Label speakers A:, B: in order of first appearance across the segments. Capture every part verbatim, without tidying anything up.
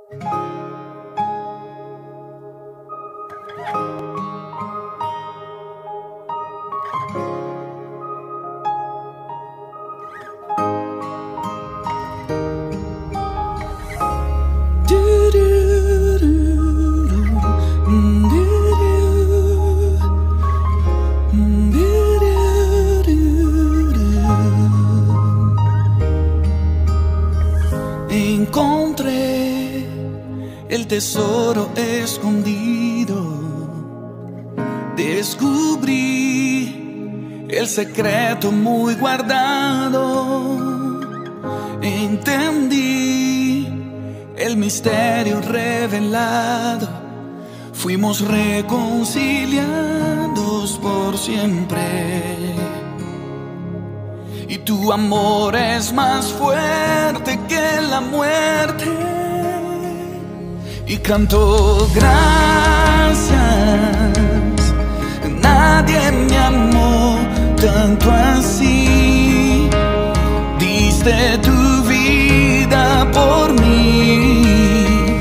A: Encontré el tesoro escondido, descubrí el secreto muy guardado, entendí el misterio revelado, fuimos reconciliados por siempre. Y tu amor es más fuerte que la muerte. Y canto gracias, nadie me amó tanto así. Diste tu vida por mí.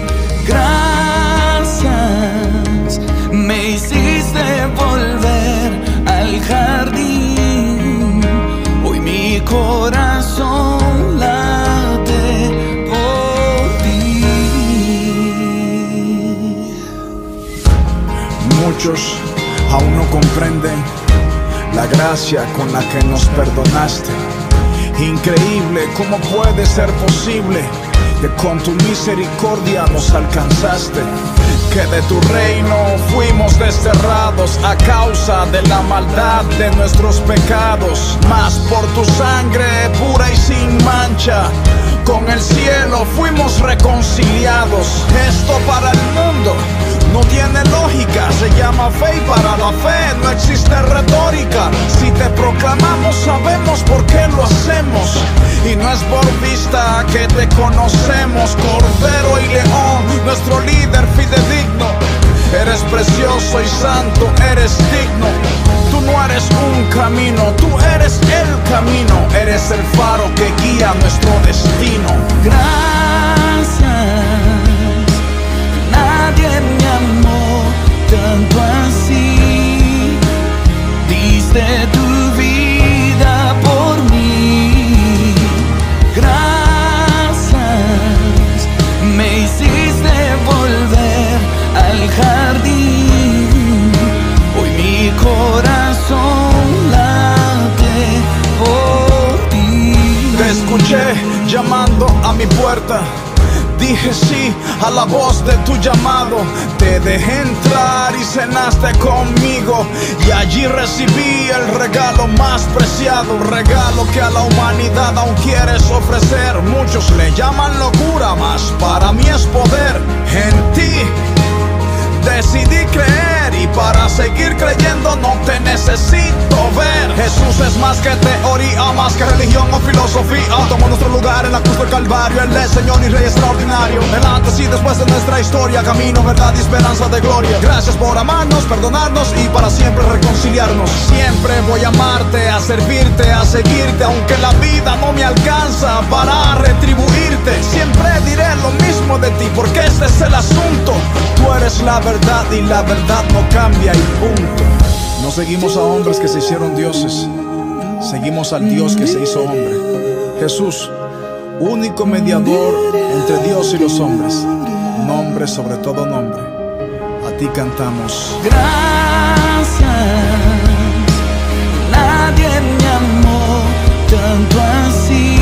A: Gracias, me hiciste volver al jardín. Mi corazón late por ti.
B: Muchos aún no comprenden la gracia con la que nos perdonaste. Increíble cómo puede ser posible que con tu misericordia nos alcanzaste, que de tu reino fuimos desterrados a causa de la maldad de nuestros pecados, mas por tu sangre pura y sin mancha con el cielo fuimos reconciliados. Esto para el mundo no tiene lógica, se llama fe y para la fe no existe retórica. Si te proclamamos sabemos por qué lo hacemos, y no es por vista que te conocemos. Cordero y león, nuestro líder fidedigno, eres precioso y santo, eres digno. Tú no eres un camino, tú eres el camino, eres el faro que guía nuestro destino.
A: Gracias, nadie me amó tanto así. Diste tu vida por mí. Gracias, me hiciste volver al jardín. Hoy mi corazón late por ti.
B: Te escuché llamando a mi puerta, dije sí a la voz de tu llamado. Te dejé entrar y cenaste conmigo, y allí recibí el regalo más preciado, un regalo que a la humanidad aún quieres ofrecer. Muchos le llaman locura, mas para mí es poder. En ti decidí creer, y para seguir creyendo no te necesito ver. Jesús es más que teoría, más que religión o filosofía. Tomó nuestro lugar en la cruz del Calvario. Él es Señor y Rey extraordinario, el antes y después de nuestra historia, camino, verdad y esperanza de gloria. Gracias por amarnos, perdonarnos y para siempre reconciliarnos. Siempre voy a amarte, a servirte, a seguirte, aunque la vida no me alcanza para retribuirte. Siempre diré lo mismo de ti, porque este es el asunto. Tú eres la verdad y la verdad no cambia y punto. No seguimos a hombres que se hicieron dioses, seguimos al Dios que se hizo hombre. Jesús, único mediador entre Dios y los hombres, nombre sobre todo nombre. A ti cantamos.
A: Gracias, nadie me amó tanto así.